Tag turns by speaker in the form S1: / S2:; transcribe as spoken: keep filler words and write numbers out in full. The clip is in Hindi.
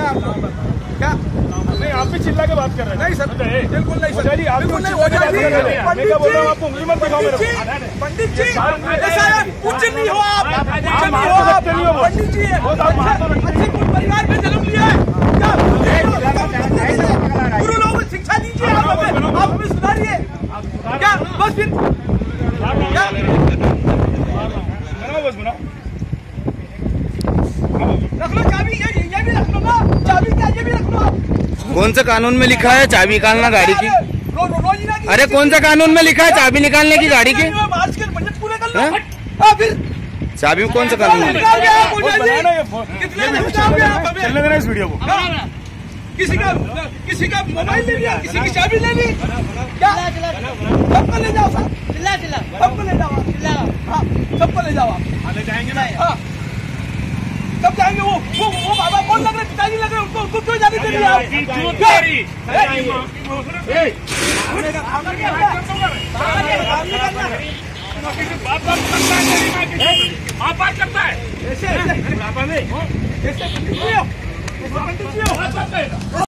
S1: आपको क्या?
S2: नहीं, आप भी चिल्ला के बात कर रहे हैं।
S1: नहीं सर, बिल्कुल नहीं सर,
S2: जी, आप
S1: बिल्कुल नहीं।
S2: पंडित जी,
S1: पंडित जी,
S2: आपको उंगली मत दिखाओ मेरे को।
S1: पंडित जी, ऐसा कुछ नहीं हो आप, कुछ नहीं हो आप पंडित जी। अच्छे परिवार में जन्म लिया है क्या? गुरु लोगों को शिक्षा दीजिए, आप हमें आप हमें सुधारिए क्या? बस फिर क्या
S2: बस बनाओ,
S1: रख लो चाबी, ये ये भी रख लो ना चाबी, क्या ये भी रख लो।
S3: कौन सा कानून में लिखा है चाबी निकालना गाड़ी की?
S1: रो, रो, रो,
S3: अरे कौन सा कानून में लिखा है चाबी निकालने की गाड़ी की?
S1: आज के बजट पूरे कर लो।
S3: हैं?
S1: हाँ, फिर
S3: चाबी में कौन सा कानून है?
S1: निकाल दिया आप,
S2: बस बनाया ना ये फोन।
S1: कितने दिन निकाल दिया आप हमें?
S2: चलने देना इस वीडियो को।
S1: किसी का किसी का मोबाइल ले लिया, किसी की चाबी ले ली क्या? सबको ले जाओ सर,
S4: चिल्ला चिल्ला
S1: सबको ले जाओ आप।
S4: चिल्ला
S1: हाँ, सबको ले जाओ आप।
S2: ले जाएंगे ना।
S1: हाँ, कब जाएंगे? वो वो वो बाबा कौन लग रहे, पिताजी लग रहे, उनको उनको क्यों जाने दे रही आप?
S2: आप बात करता है
S1: ऐसे ऐसे ऐसे पंडित जी हो, ऐसे पंडित जी हो।